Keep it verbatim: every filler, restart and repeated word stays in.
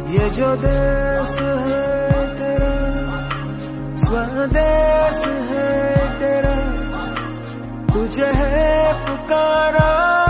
ये जो देश है तेरा, स्वदेश है तेरा, तुझे है पुकारा।